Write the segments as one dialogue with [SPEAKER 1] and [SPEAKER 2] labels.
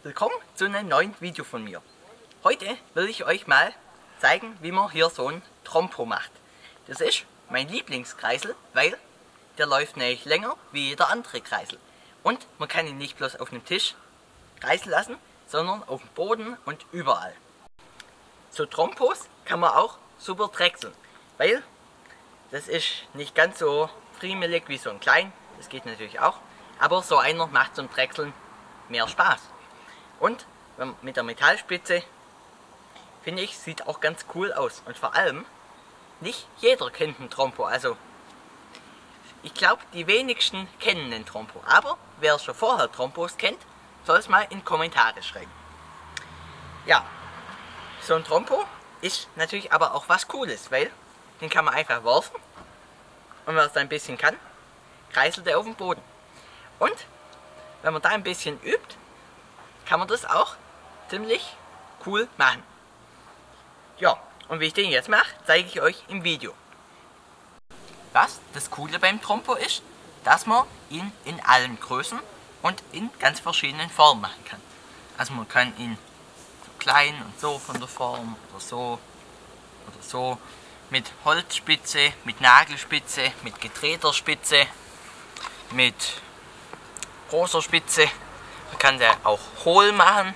[SPEAKER 1] Willkommen zu einem neuen Video von mir. Heute will ich euch mal zeigen, wie man hier so ein Trompo macht. Das ist mein Lieblingskreisel, weil der läuft nämlich länger wie jeder andere Kreisel. Und man kann ihn nicht bloß auf dem Tisch kreisen lassen, sondern auf dem Boden und überall. So Trompos kann man auch super drechseln, weil das ist nicht ganz so friemelig wie so ein klein, das geht natürlich auch, aber so einer macht zum Drechseln mehr Spaß. Und mit der Metallspitze, finde ich, sieht auch ganz cool aus. Und vor allem, nicht jeder kennt einen Trompo. Also, ich glaube, die wenigsten kennen einen Trompo. Aber wer schon vorher Trompos kennt, soll es mal in Kommentare schreiben. Ja, so ein Trompo ist natürlich aber auch was Cooles, weil den kann man einfach werfen. Und wenn man es ein bisschen kann, kreiselt er auf dem Boden. Und wenn man da ein bisschen übt, kann man das auch ziemlich cool machen. Ja, und wie ich den jetzt mache, zeige ich euch im Video. Was das Coole beim Trompo ist, dass man ihn in allen Größen und in ganz verschiedenen Formen machen kann. Also man kann ihn so klein und so von der Form oder so, mit Holzspitze, mit Nagelspitze, mit gedrehter Spitze, mit großer Spitze. Man kann den auch hohl machen.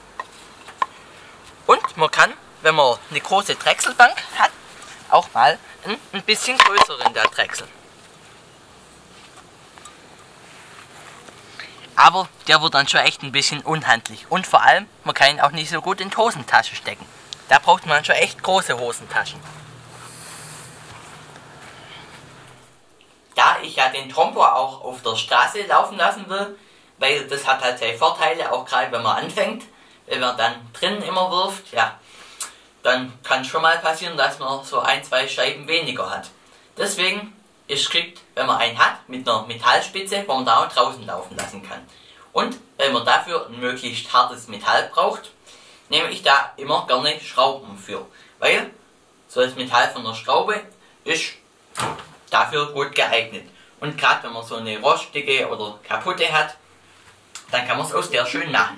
[SPEAKER 1] Und man kann, wenn man eine große Drechselbank hat, auch mal ein bisschen größeren da drechseln. Aber der wird dann schon echt ein bisschen unhandlich. Und vor allem, man kann ihn auch nicht so gut in die Hosentasche stecken. Da braucht man schon echt große Hosentaschen. Da ich ja den Trompo auch auf der Straße laufen lassen will, weil das hat halt seine Vorteile, auch gerade wenn man anfängt, wenn man dann drinnen immer wirft, ja, dann kann schon mal passieren, dass man so ein, zwei Scheiben weniger hat. Deswegen ist es geschickt, wenn man einen hat mit einer Metallspitze, wo man da auch draußen laufen lassen kann. Und wenn man dafür ein möglichst hartes Metall braucht, nehme ich da immer gerne Schrauben für, weil so das Metall von der Schraube ist dafür gut geeignet. Und gerade wenn man so eine rostige oder kaputte hat, dann kann man es aus der schön machen.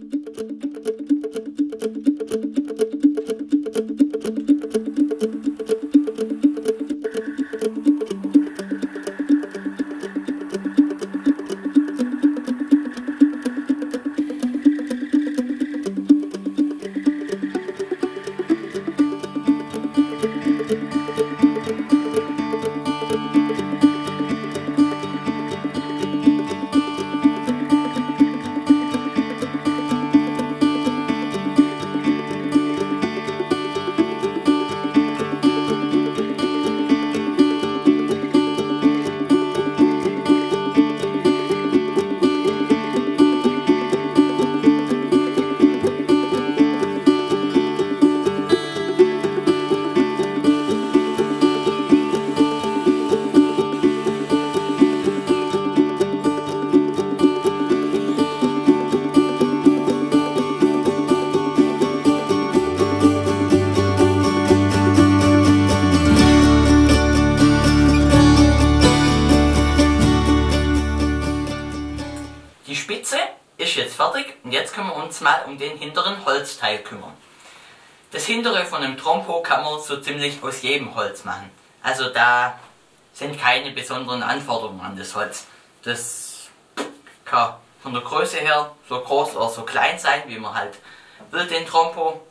[SPEAKER 1] Die Spitze ist jetzt fertig und jetzt können wir uns mal um den hinteren Holzteil kümmern. Das hintere von einem Trompo kann man so ziemlich aus jedem Holz machen. Also da sind keine besonderen Anforderungen an das Holz. Das kann von der Größe her so groß oder so klein sein, wie man halt will, den Trompo.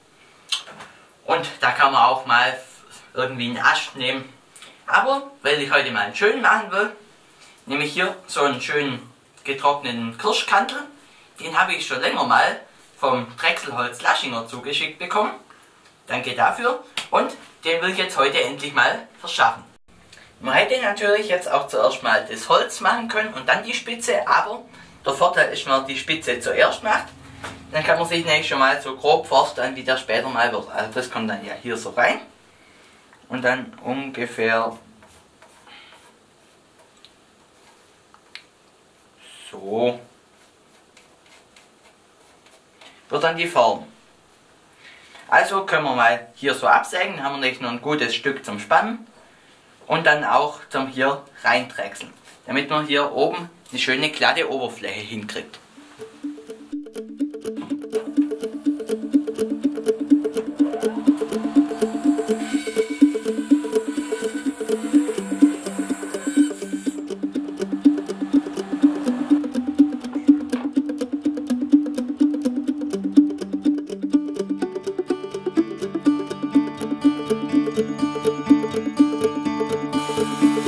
[SPEAKER 1] Und da kann man auch mal irgendwie einen Ast nehmen. Aber weil ich heute mal einen schönen machen will, nehme ich hier so einen schönen getrockneten Kirschkantel. Den habe ich schon länger mal vom Drechselholz Laschinger zugeschickt bekommen. Danke dafür. Und den will ich jetzt heute endlich mal verschaffen. Man hätte natürlich jetzt auch zuerst mal das Holz machen können und dann die Spitze, aber der Vorteil ist, wenn man die Spitze zuerst macht, dann kann man sich nämlich schon mal so grob vorstellen, wie der später mal wird. Also das kommt dann ja hier so rein und dann ungefähr so wird dann die Form. Also können wir mal hier so absägen, dann haben wir nämlich noch ein gutes Stück zum Spannen und dann auch zum hier reindrechseln, damit man hier oben eine schöne glatte Oberfläche hinkriegt.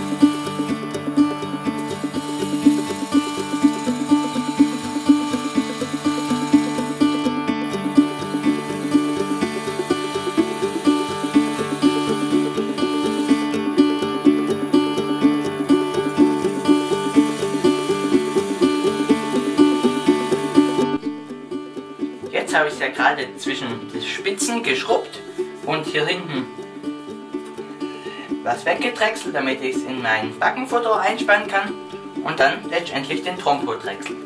[SPEAKER 1] Jetzt habe ich es ja gerade zwischen den Spitzen geschrubbt und hier hinten was weggedrechselt, damit ich es in mein Backenfutter einspannen kann und dann letztendlich den Trompo drechseln.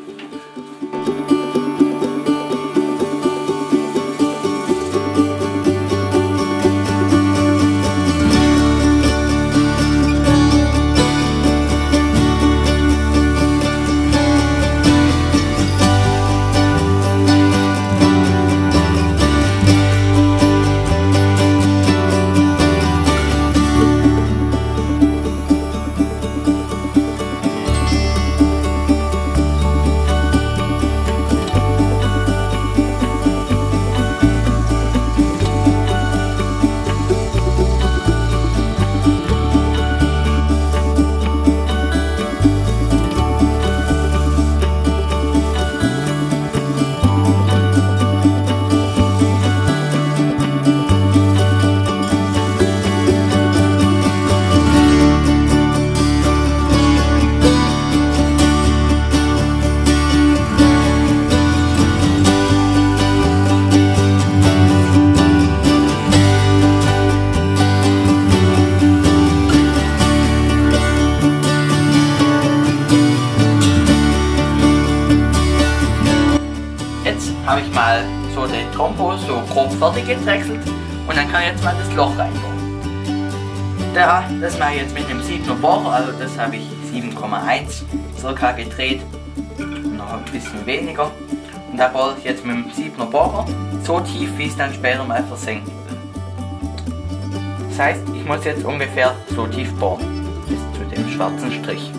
[SPEAKER 1] Habe ich mal so den Trompo so grob fertig gedrechselt und dann kann ich jetzt mal das Loch reinbohren. Das mache ich jetzt mit einem 7er Bohrer, also das habe ich 7,1 circa gedreht, noch ein bisschen weniger. Und da bohre ich jetzt mit dem 7er Bohrer so tief, wie es dann später mal versinken will. Das heißt, ich muss jetzt ungefähr so tief bohren, bis zu dem schwarzen Strich.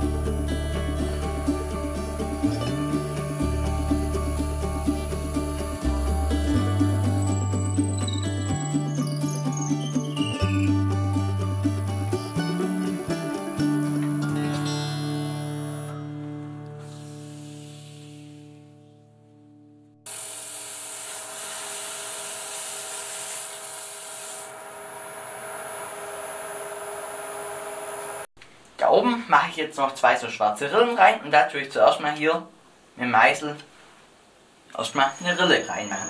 [SPEAKER 1] Da oben mache ich jetzt noch zwei so schwarze Rillen rein und da tue ich zuerst mal hier mit dem Meißel erstmal eine Rille reinmachen.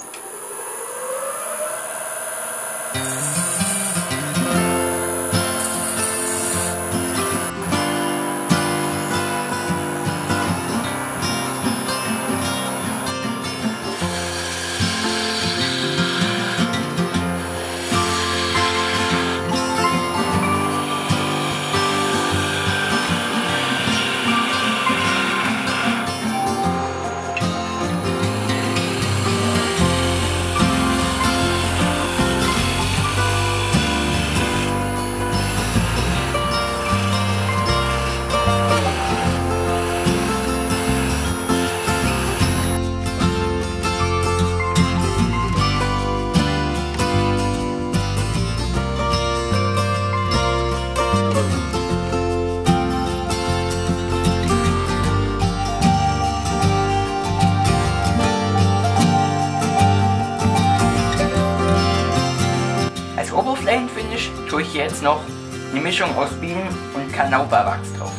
[SPEAKER 1] Oberflächenfinish tue ich jetzt noch eine Mischung aus Bienen- und Canauba-Wachs drauf.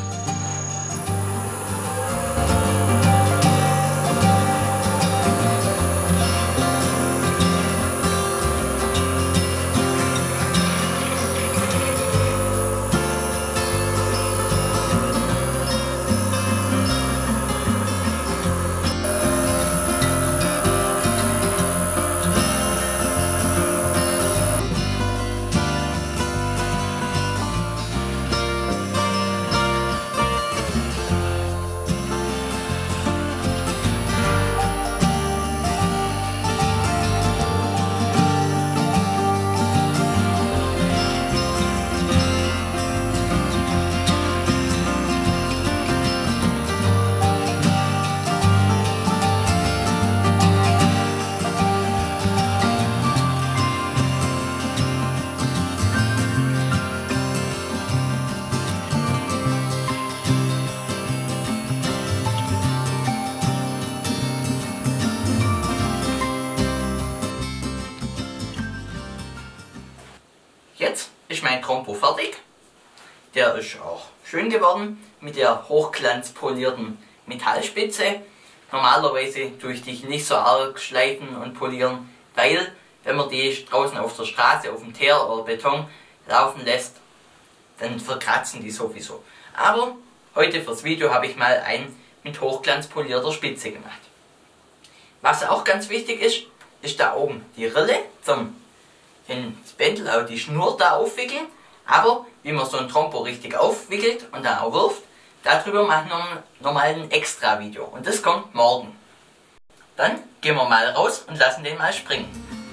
[SPEAKER 1] der ist auch schön geworden mit der hochglanzpolierten Metallspitze. Normalerweise tue ich die nicht so arg schleifen und polieren, weil wenn man die draußen auf der Straße, auf dem Teer oder Beton laufen lässt, dann verkratzen die sowieso. Aber heute fürs Video habe ich mal einen mit hochglanzpolierter Spitze gemacht. Was auch ganz wichtig ist, ist da oben die Rille zum ins Bändel auch die Schnur da aufwickeln. Aber wie man so ein Trompo richtig aufwickelt und dann auch wirft, darüber mache ich nochmal ein extra Video. Und das kommt morgen. Dann gehen wir mal raus und lassen den mal springen.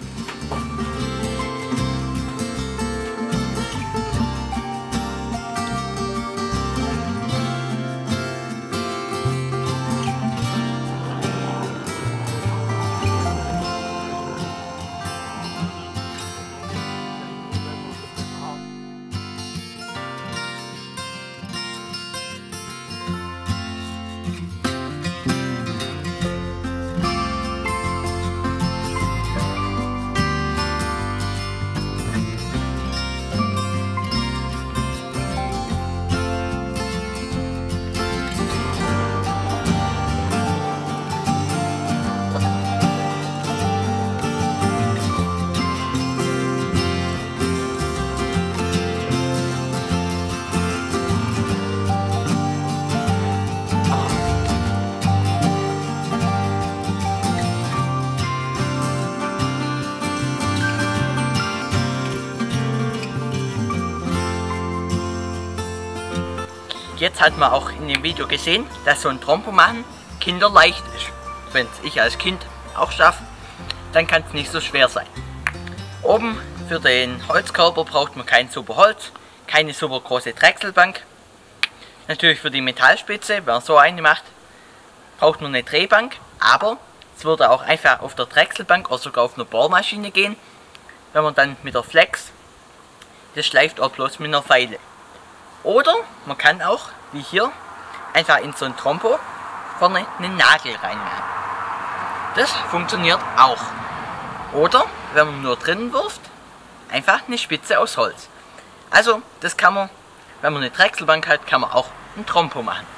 [SPEAKER 1] Jetzt hat man auch in dem Video gesehen, dass so ein Trompo machen kinderleicht ist. Wenn es ich als Kind auch schaffe, dann kann es nicht so schwer sein. Oben für den Holzkörper braucht man kein super Holz, keine super große Drechselbank. Natürlich für die Metallspitze, wenn man so eine macht, braucht man eine Drehbank, aber es würde auch einfach auf der Drechselbank oder sogar auf einer Bohrmaschine gehen, wenn man dann mit der Flex, das schleift auch bloß mit einer Feile. Oder man kann auch, wie hier, einfach in so ein Trompo vorne einen Nagel reinmachen. Das funktioniert auch. Oder, wenn man nur drinnen wirft, einfach eine Spitze aus Holz. Also, das kann man, wenn man eine Drechselbank hat, kann man auch ein Trompo machen.